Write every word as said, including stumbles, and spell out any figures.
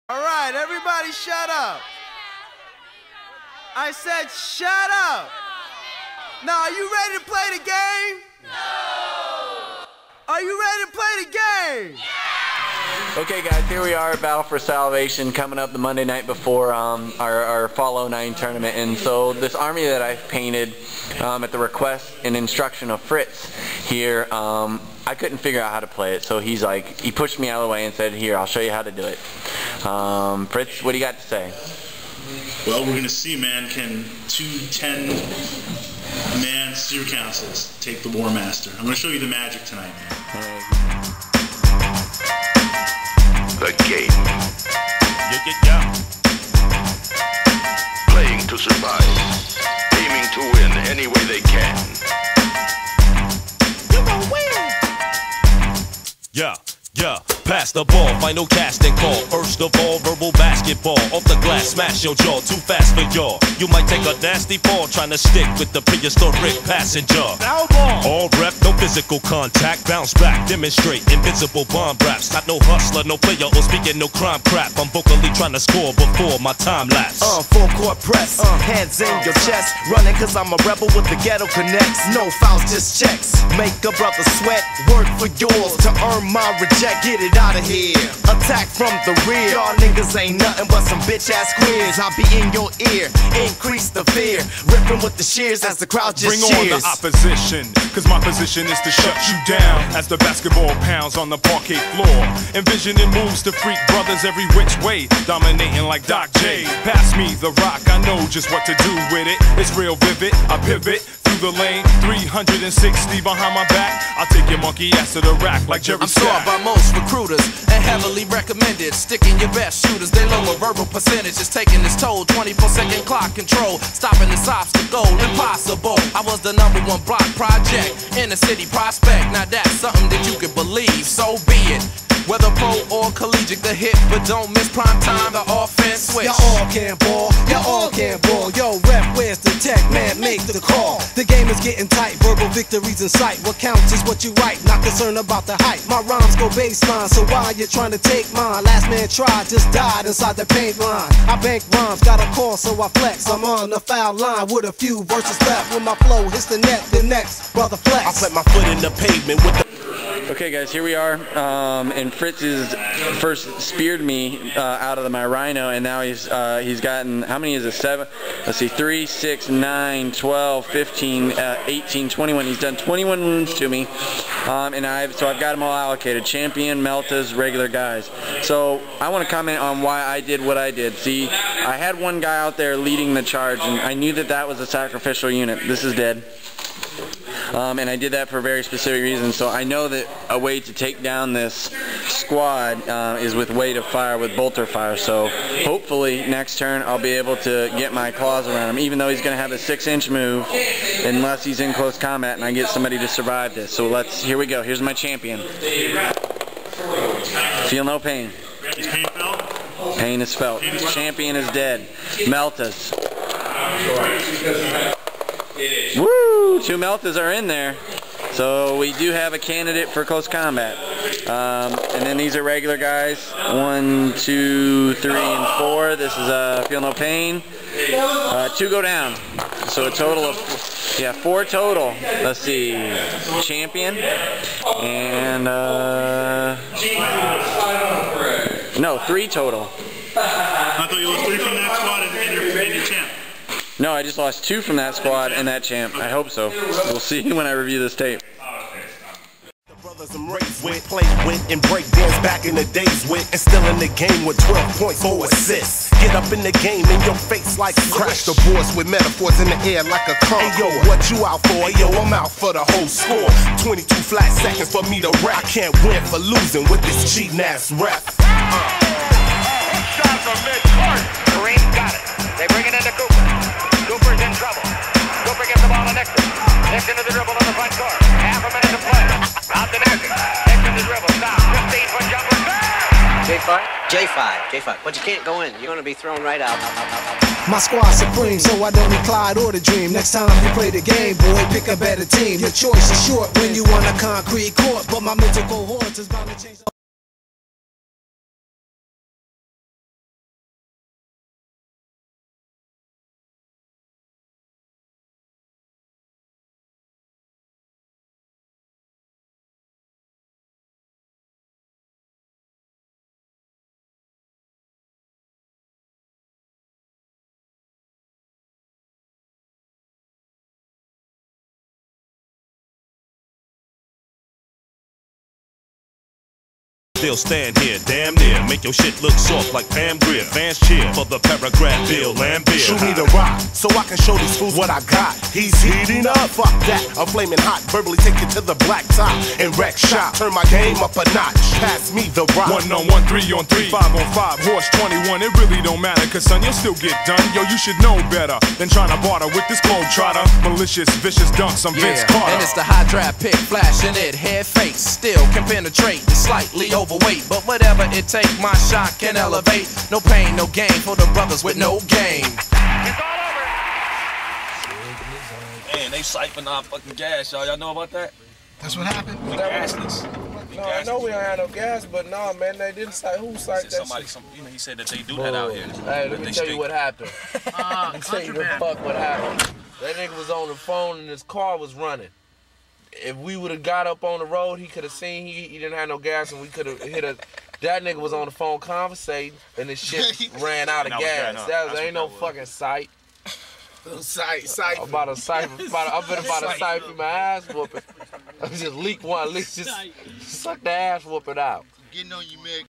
All right, everybody shut up. I said shut up. Now, are you ready to play the game? No. Are you ready to play the game? Yeah. Okay guys, here we are at Battle for Salvation, coming up the Monday night before um, our, our Fall oh nine tournament. And so this army that I've painted um, at the request and instruction of Fritz here, um, I couldn't figure out how to play it. So he's like, he pushed me out of the way and said, here, I'll show you how to do it. Um, Fritz, what do you got to say? Well, we're going to see, man, can two ten-man seer councils take the War Master. I'm going to show you the magic tonight, man. The game. Yeah, yeah, yeah. Playing to survive. Aiming to win any way they can. You gon' win. Yeah. Yeah, pass the ball, final casting call. First of all, verbal basketball. Off the glass, smash your jaw, too fast for y'all. You might take a nasty fall trying to stick with the prehistoric passenger. All rep, no physical contact. Bounce back, demonstrate invincible bomb raps. Not no hustler, no player, or speaking no crime crap. I'm vocally trying to score before my time lapse. Uh, full court press, uh, hands in your chest. Running cause I'm a rebel with the ghetto connects. No fouls, just checks. Make a brother sweat, work for yours to earn my reject. Get it out of here. Attack from the rear. Y'all niggas ain't nothing but some bitch ass queers. I'll be in your ear. Increase the fear. Ripping with the shears as the crowd just Bring cheers. on the opposition, cause my position is to shut you down as the basketball pounds on the parquet floor. Envisioning moves to freak brothers every which way, dominating like Doc J. Pass me the rock, I know just what to do with it. It's real vivid, I pivot through the lane, three hundred sixty behind my back. I'll take your monkey ass to the rack like Jerry I'm sought by most recruiters and heavily recommended. Sticking your best shooters, they lower verbal percentages, taking its toll. twenty-four second clock control, stopping this obstacle, impossible. I was the number one block project in the city prospect. Now that's something that you can believe, so be it. Whether pro or collegiate, the hit, but don't miss prime time, the offense switch. Y'all all can ball, y'all all can ball. Yo, rep, where's the tech? Man, make the call. The game is getting tight, verbal victories in sight. What counts is what you write, not concerned about the hype. My rhymes go baseline, so why you trying to take mine? Last man tried, just died inside the paint line. I bank rhymes, got a call, so I flex. I'm on the foul line with a few verses left. When my flow hits the net, the next brother flex. I put my foot in the pavement with the Okay guys, here we are, um, and Fritz has first speared me uh, out of my rhino, and now he's uh, he's gotten, how many is it, seven? Let's see, three, six, nine, twelve, fifteen, uh, eighteen, twenty-one. He's done twenty-one wounds to me, um, and I've so I've got them all allocated, champion, meltas, regular guys. So I want to comment on why I did what I did. See, I had one guy out there leading the charge, and I knew that that was a sacrificial unit. This is dead. Um, and I did that for a very specific reason. So I know that a way to take down this squad uh, is with weight of fire, with bolter fire. So hopefully next turn I'll be able to get my claws around him, even though he's going to have a six inch move, unless he's in close combat and I get somebody to survive this. So let's, here we go. Here's my champion. Feel no pain. Pain is felt. Champion is dead. Meltas. Woo! Two Meltas are in there. So we do have a candidate for close combat. Um, and then these are regular guys. One, two, three, and four. This is uh, Feel No Pain. Uh, two go down. So a total of, yeah, four total. Let's see. Champion. And, uh, no, three total. I thought you lost three from that squad and, and, your, and your champ. No, I just lost two from that squad and that champ. I hope so. We'll see when I review this tape. The brothers I'm raised with, played with, and break dance back in the days with, and still in the game with twelve points, four assists. Get up in the game in your face like crash the boards with metaphors in the air like a car. Hey yo, what you out for? Hey yo, I'm out for the whole score. twenty-two flat seconds for me to rap. I can't win for losing with this cheating ass rap. Uh. Shot from mid-court. Kareem got it. They bring it into Cooper. Cooper's in trouble. Cooper gets the ball to Nixon. Nixon to the dribble on the front court. Half a minute to play. Out to Nixon. Nixon to dribble. Stop. fifteen foot jumper. J five? J five. J five. But you can't go in. You're going to be thrown right out. My squad supreme, so I don't need Clyde or the Dream. Next time you play the game, boy, pick a better team. Your choice is short when you on a concrete court, but my mental cohorts is bound to change. still stand here, damn near. Make your shit look soft like Pam Grier. Fans cheer for the paragraph Bill Lambier. Shoot me the rock, so I can show these fools what I got. He's heating up, fuck that, I'm flaming hot. Verbally take it to the black top and wreck shop. Turn my game up a notch, pass me the rock. One on one, three on three, five on five, horse twenty-one. It really don't matter, cause son, you'll still get done. Yo, you should know better than trying to barter with this globe trotter. Malicious, vicious dunks, I'm Vince Yeah, Carter. and it's the high draft pick, flashing it, head face. Still can penetrate, slightly overweight. But whatever it take, my shot can elevate. No pain, no gain for the brothers with no game. Man, they siphoned our fucking gas, y'all. Y'all know about that? That's what happened? We gasless. No, I know we don't have no gas, but no, man, they didn't say who signed that Somebody, shit. some, you know, he said that they do that out here. Hey, let me tell you what happened. Let me tell you the fuck what happened. That nigga was on the phone and his car was running. If we would have got up on the road, he could have seen he, he didn't have no gas and we could have hit a... That nigga was on the phone conversating and his shit ran out of That was gas. bad, huh? That was, That's ain't what no that was. fucking sight. Sight, sight. I'm about to siphon. About, I've been about to siphon my ass whooping. I just leak one, leak just suck the ass whooping out. Getting on you, man.